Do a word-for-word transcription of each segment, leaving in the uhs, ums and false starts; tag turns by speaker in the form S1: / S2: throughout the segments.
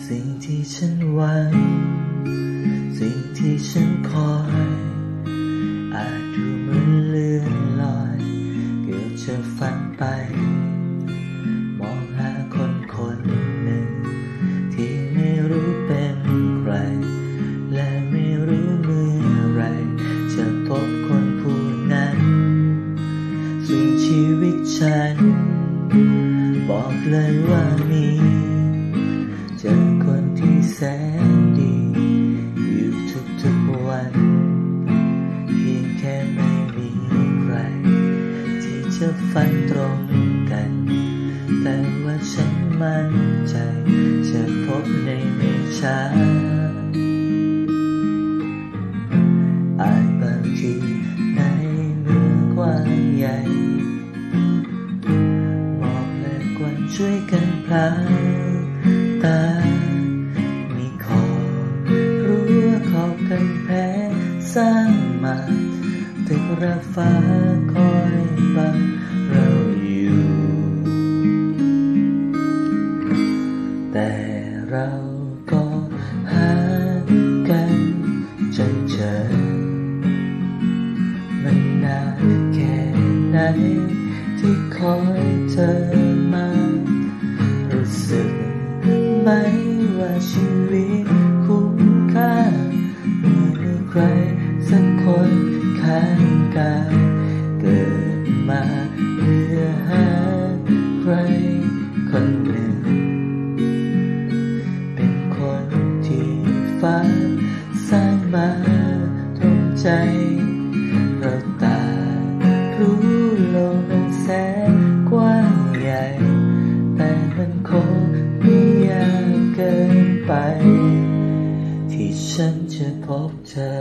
S1: สิ่งที่ฉันหวังสิ่งที่ฉันคอยอาจดูเหมือนเลื่อนลอยเกือบจะฝันไปมองหาคนคนหนึ่งที่ไม่รู้เป็นใครและไม่รู้เมื่อไรจะพบคนผู้นั้นส่วนชีวิตฉันบอกเลยว่ามีเจอคนที่แสนดีอยู่ทุกๆวันเพียงแค่ไม่มีใครที่จะฝันตรงกันแต่ว่าฉันมั่นใจจะพบในไม่ช้าอาจบางทีในเมืองกว้างใหญ่หมอกและควันช่วยกันพลางตามีขอบรั้วขอบกำแพงสร้างมาตึกระฟ้าคอยบังเราอยู่แต่เราก็หากันจนเจอมันนานแค่ไหนที่คอยเธอมารู้สึกไหมว่าชีวิตคุ้มค่าเมื่อมีใครสักคนข้างกายเกิดมาเพื่อหาใครคนหนึ่งเป็นคนที่ฟ้าสร้างมาตรงใจเราต่างรู้โลกนั้นแสนกว้างใหญ่แต่มันคงไม่ยากเกินไปที่ฉันจะพบเธอ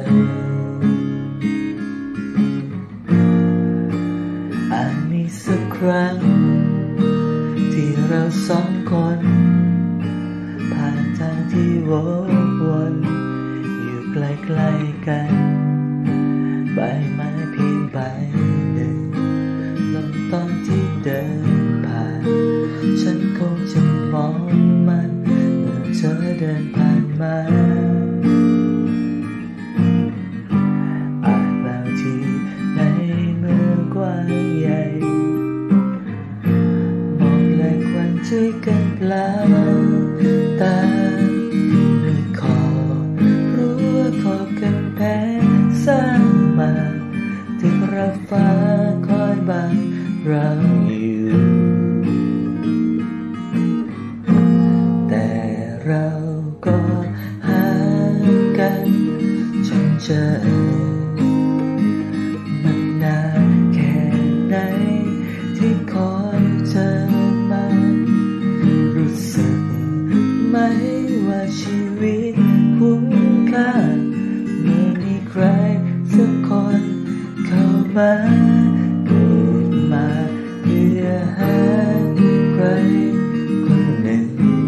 S1: อาจมีสักครั้งที่เราสองคนผ่านทางที่วกวนอยู่ใกล้ๆกันใบไม้เพียงใบหนึ่งลมตอนที่เดินผ่านฉันคงจะมองมันเมื่อเธอเดินผ่านมาอาจบางทีในเมืองกว้างใหญ่หมอกและควันช่วยกันพลางตามีขอบรั้วขอบกำแพงสร้างมาถึงระฟ้าคอยบังเราอยู่แต่เราก็หากันจนเจอมันนานแค่ไหนที่คอยเธอมารู้สึกไหมว่าชีวิตคุ้มค่าเมื่อมีใครสักคนเข้ามาเกิดมาเพื่อหาใครคนหนึ่ง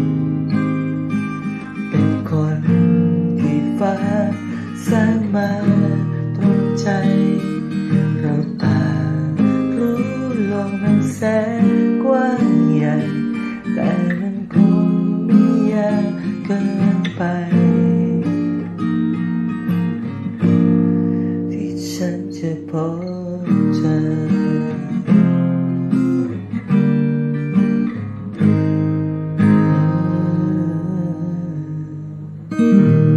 S1: เป็นคนที่ฟ้าสร้างมาตรงใจเราต่างรู้โลกนั้นแสนกว้างใหญ่แต่มันคงไม่ยากเกินไปที่ฉันจะพบเธอ